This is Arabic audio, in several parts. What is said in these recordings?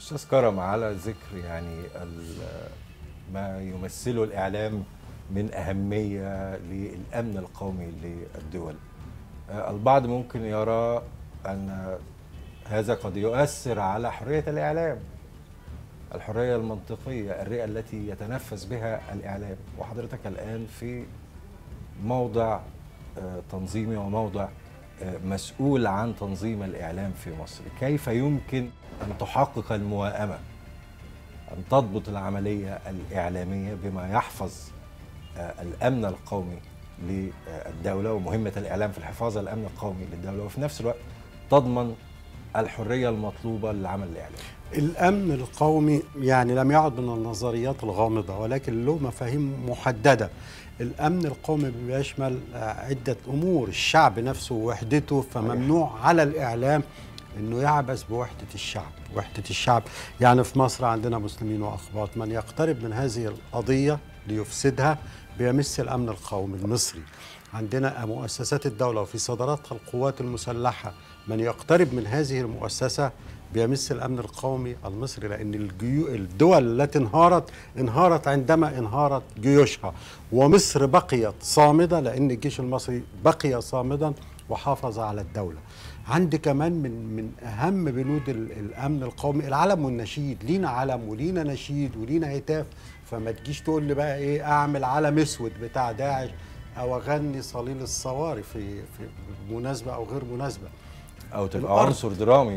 أستاذ كرم، على ذكر ما يمثله الإعلام من أهمية للأمن القومي للدول، البعض ممكن يرى أن هذا قد يؤثر على حرية الإعلام، الحرية المنطقية، الرئة التي يتنفس بها الإعلام. وحضرتك الآن في موضع تنظيمي وموضع مسؤول عن تنظيم الإعلام في مصر. كيف يمكن أن تحقق الموائمة، أن تضبط العملية الإعلامية بما يحفظ الأمن القومي للدولة ومهمة الإعلام في الحفاظ على الأمن القومي للدولة، وفي نفس الوقت تضمن الحرية المطلوبة للعمل الإعلامي؟ الأمن القومي يعني لم يعد من النظريات الغامضة، ولكن له مفاهيم محددة. الأمن القومي بيشمل عدة أمور، الشعب نفسه ووحدته، فممنوع على الإعلام أنه يعبث بوحدة الشعب. وحدة الشعب يعني في مصر عندنا مسلمين وأقباط، من يقترب من هذه القضية ليفسدها بيمس الأمن القومي المصري. عندنا مؤسسات الدولة وفي صدراتها القوات المسلحة، من يقترب من هذه المؤسسة بيمس الأمن القومي المصري، لأن الدول التي انهارت عندما انهارت جيوشها، ومصر بقيت صامدة لأن الجيش المصري بقي صامدا وحافظ على الدولة. عندي كمان من أهم بنود الأمن القومي العلم والنشيد، لينا علم ولينا نشيد ولينا هتاف، فما تجيش تقول لي بقى إيه أعمل علم أسود بتاع داعش أو أغني صليل الصواري في مناسبة أو غير مناسبة، أو تبقى عنصر درامي.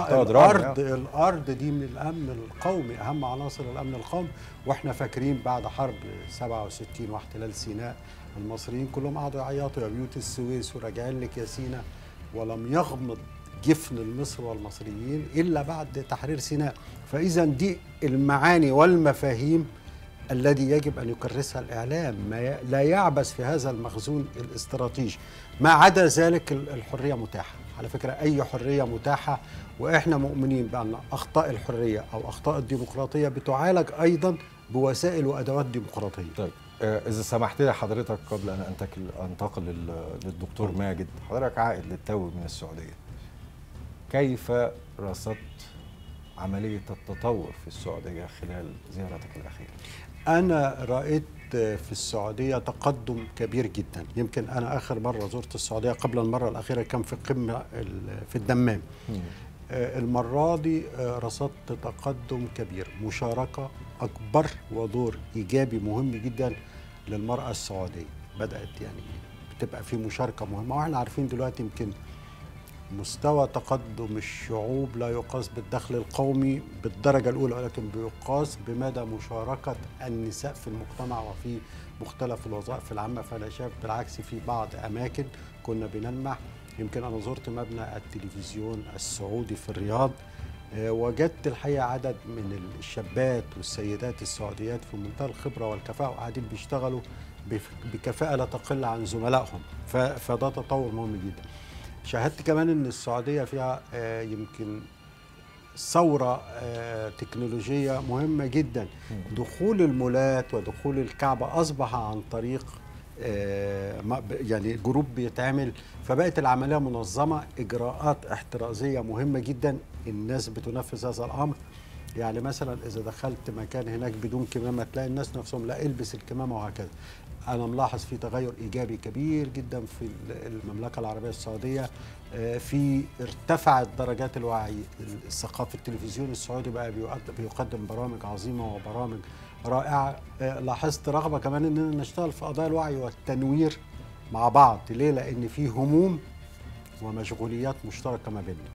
الأرض دي من الأمن القومي، أهم عناصر الأمن القومي. وإحنا فاكرين بعد حرب 67 واحتلال سيناء المصريين كلهم قعدوا يعيطوا يا بيوت السويس وراجعين لك يا سيناء، ولم يغمض جفن المصر والمصريين إلا بعد تحرير سيناء. فإذا دي المعاني والمفاهيم الذي يجب أن يكرسها الإعلام، لا يعبث في هذا المخزون الاستراتيجي. ما عدا ذلك الحرية متاحة، على فكرة أي حرية متاحة، وإحنا مؤمنين بأن أخطاء الحرية أو أخطاء الديمقراطية بتعالج أيضا بوسائل وأدوات ديمقراطية. طيب، إذا سمحت لي حضرتك قبل أن أنتقل للدكتور ماجد، حضرتك عائد للتو من السعودية، كيف رصدت عملية التطور في السعودية خلال زيارتك الأخيرة؟ أنا رأيت في السعودية تقدم كبير جدا. يمكن أنا آخر مرة زرت السعودية قبل المرة الأخيرة كان في قمة في الدمام. المرة دي رصدت تقدم كبير، مشاركة أكبر ودور إيجابي مهم جدا للمرأة السعودية. بدأت يعني بتبقى في مشاركة مهمة، وإحنا عارفين دلوقتي يمكن مستوى تقدم الشعوب لا يقاس بالدخل القومي بالدرجة الأولى، ولكن بيقاس بمدى مشاركة النساء في المجتمع وفي مختلف الوظائف العامة. فأنا شايف بالعكس في بعض أماكن كنا بنلمح. يمكن أنا زرت مبنى التلفزيون السعودي في الرياض، وجدت الحقيقة عدد من الشابات والسيدات السعوديات في منتهى الخبرة والكفاءة، وقاعدين بيشتغلوا بكفاءة لا تقل عن زملائهم. فده تطور مهم جدا. شاهدت كمان ان السعوديه فيها يمكن ثوره تكنولوجيه مهمه جدا. دخول المولات ودخول الكعبه اصبح عن طريق يعني جروب بيتعمل، فبقت العمليه منظمه، اجراءات احترازيه مهمه جدا، الناس بتنفذ هذا الامر. يعني مثلا اذا دخلت مكان هناك بدون كمامه تلاقي الناس نفسهم لا البس الكمامه وهكذا. أنا ملاحظ في تغير إيجابي كبير جدا في المملكة العربية السعودية، في ارتفعت درجات الوعي الثقافي. التلفزيون السعودي بقى بيقدم برامج عظيمة وبرامج رائعة. لاحظت رغبة كمان إننا نشتغل في قضايا الوعي والتنوير مع بعض. ليه؟ لأن في هموم ومشغوليات مشتركة ما بيننا.